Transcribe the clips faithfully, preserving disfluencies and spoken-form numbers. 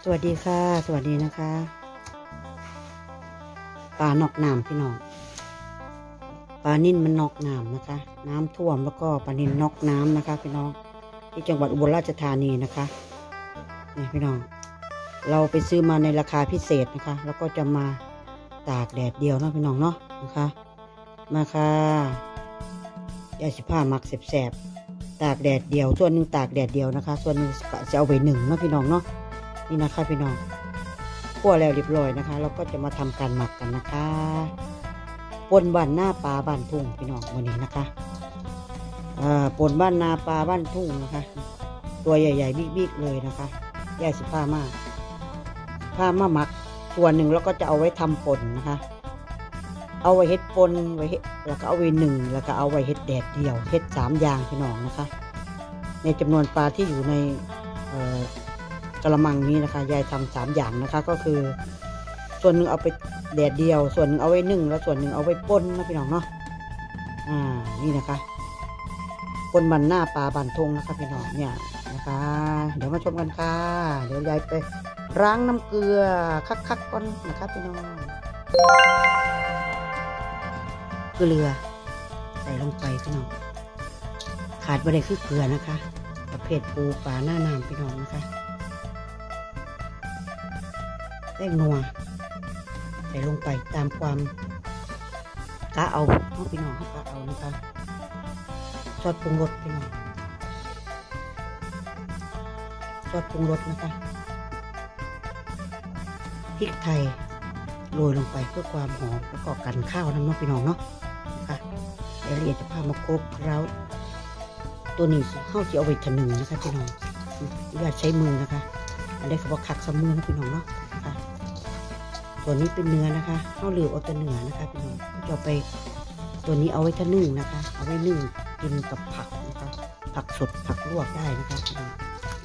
สวัสดีค่ะสวัสดีนะคะปลานอกน้ำพี่น้องปลานิ่นมันนอกน้ำนะคะ น้ำท่วมแล้วก็ปลานิ่นนอกน้ำนะคะพี่น้องที่จังหวัดอุบลราชธานีนะคะนี่พี่น้องเราไปซื้อมาในราคาพิเศษนะคะแล้วก็จะมาตากแดดเดียวนะพี่น้องเนาะนะคะมาค่ะยาสิผ้าหมักแสบๆตากแดดเดียวส่วนหนึ่งตากแดดเดียวนะคะส่วนหนึ่งจะเอาไปหนึ่งนะพี่น้องเนาะนี่นะคะพี่น้องคั่วแล้วเรียบร้อยนะคะเราก็จะมาทำการหมักกันนะคะปนบ้านหน้าปลาบ้านทุ่งพี่น้องวันนี้นะคะอ่าปนบ้านนาปลาบ้านทุ่งนะคะตัวใหญ่ๆบิ๊กๆเลยนะคะแยกสิผ้ามาผ้ามาหมักส่วนหนึ่งแล้วก็จะเอาไว้ทำป่นนะคะเอาไว้เฮ็ดปนไว้เฮ็ดแล้วก็เอาไว้หนึ่งแล้วก็เอาไว้เฮ็ดแดดเดียวเฮ็ดสามอย่างพี่น้องนะคะในจำนวนปลาที่อยู่ในเอ่อกระมังนี้นะคะยายทำสามอย่างนะคะก็คือส่วนหนึ่งเอาไปแดดเดียวส่วนหนึ่งเอาไว้นึ่งแล้วส่วนหนึ่งเอาไว้ป่นนะพี่น้องเนาะอ่านี่นะคะป่นบันหน้าปลาบันทงนะคะพี่น้องเนี่ยนะคะเดี๋ยวมาชมกันค่ะเดี๋ยวยายไปล้างน้ำเกลือคักๆก่อนนะคะพี่น้องเกลือใส่ลงไปพี่น้องขาดไม่ได้คือเกลือนะคะประเภทปูปลาหน้าน้ำพี่น้องนะคะแป้งนัวใส่ลงไปตามความกะเอาพี่น้องกะเอานะคะซอสปรุงรสพี่น้องซอสปรุงรสนะคะพริกไทยโรยลงไปเพื่อความหอมแล้วก็กันข้าวน้ำน้องพี่น้องเนาะนะคะเดี๋ยวเราจะพามาครบแล้วตัวนี้ข้าวจะเอาไว้ถนึงนะคะพี่น้องอย่าใช้มือนะคะอันนี้เขาบอกขัดสมือนะพี่น้องเนาะนะคะตัวนี้เป็นเนื้อนะคะข้าวเหลือเอาแต่เนื้อนะคะพี่น้องจะเอาไปตัวนี้เอาไว้ถนึ่งนะคะเอาไว้นึ่งกินกับผักนะคะผักสดผักลวกได้นะคะพี่น้อง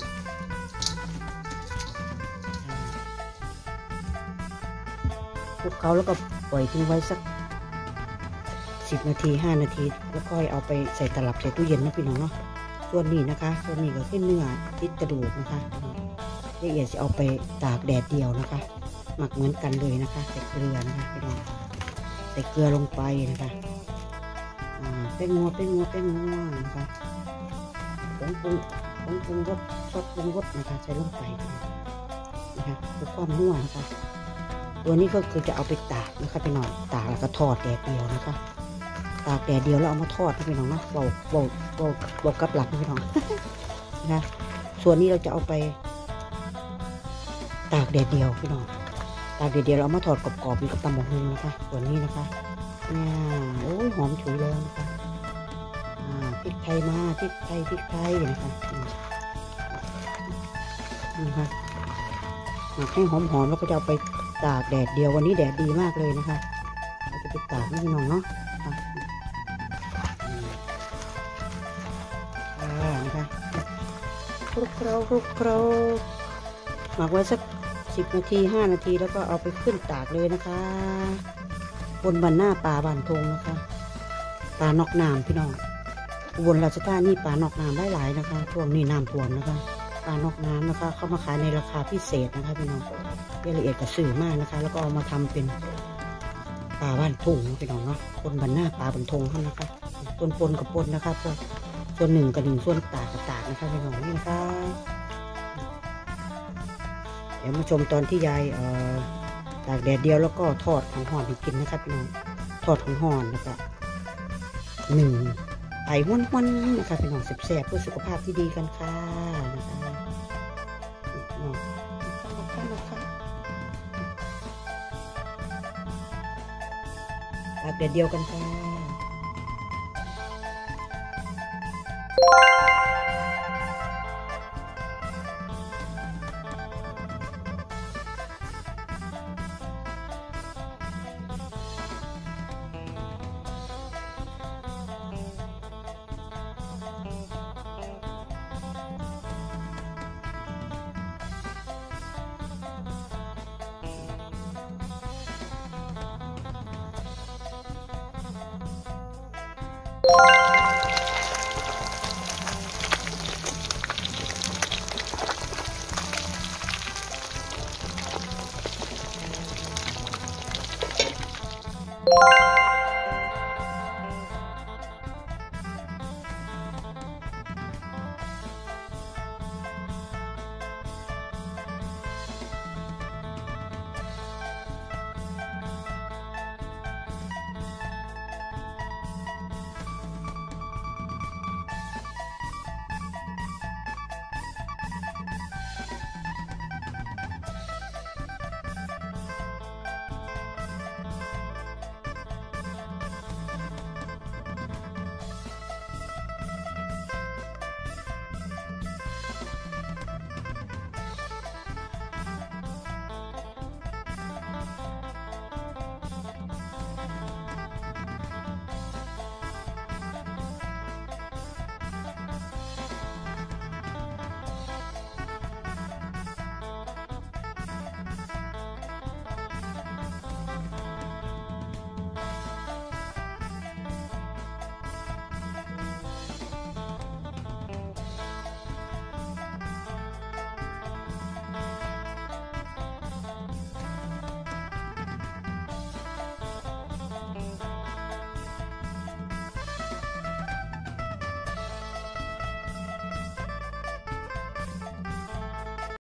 คลุกเขาแล้วก็ปล่อยทิ้งไว้สักสิบนาทีห้านาทีแล้วก็เอาไปใส่ตลับใส่ตู้เย็นนะพี่น้องเนาะส่วนนี้นะคะส่วนนี้ก็เป็นเนื้อติดกระดูกนะคะละเอียดจะเอาไปตากแดดเดียวนะคะหมักเหมือนกันเลยนะคะใส่เกลือนะคะพี่น้องใส่เกลือลงไปนะคะแป้งงัวแป้งงัวแป้งงัวนะคะผงปรุงผงปรุงรสซอสปรุงรสนะคะใส่ลงไปนะคะเพื่อความนัวนะคะตัวนี้ก็คือจะเอาไปตากนะคะพี่น้องตากแล้วก็ทอดแดดเดียวนะคะตากแดดเดียวแล้วเอามาทอดนะพี่น้องนะเบาเบาเบาเบากับหลักนะพี่น้องนะส่วนนี้เราจะเอาไปตากแดดเดียวพี่น้องตากแดดเดียวเราเอามาทอดกรอบๆอยู่กับตำบักหุ่งนะคะส่วนนี้นะคะเนี่ยโอ้ยหอมฉุยแล้วนะคะพริกไทยมาพริกไทยพริกไทยนะคะนี่ค่ะให้หอมๆแล้วก็จะเอาไปตากแดดเดียววันนี้แดดดีมากเลยนะคะเราจะไปตากนี่พี่น้องเนาะนะคะคลุกเคล้าคลุกเคล้าหมักไว้สักสิบนาทีห้านาทีแล้วก็เอาไปขึ้นตากเลยนะคะบนบันหน้าปลาบานทงนะคะปลานอกน้ำพี่น้องอุบลราชธานีปลานอกน้ำได้หลายนะคะช่วงนี้น้ำท่วมนะคะปลานอกน้ำนะคะเข้ามาขายในราคาพิเศษนะคะพี่น้องรายละเอียดกระสือมากนะคะแล้วก็เอามาทำเป็นปลาบ้านทุ่งพี่น้องเนาะบนบันหน้าปลาบานทงเขานะคะต้นปนกับปนนะคะพวกส่วนหนึ่งกับหนึ่งส่วนตากกับตากนะคะพี่น้องนี่นะคะเดี๋ยวมาชมตอนที่ยายเอ่อตากแดดเดียวแล้วก็ทอดของห่อนให้กินนะคะพี่น้องทอดของห่อนนะคะหนึ่งไผ่ห้วนๆนะคะพี่น้องแซ่บๆเพื่อสุขภาพที่ดีกันค่ะนะคะตากแดดเดียวกันค่ะ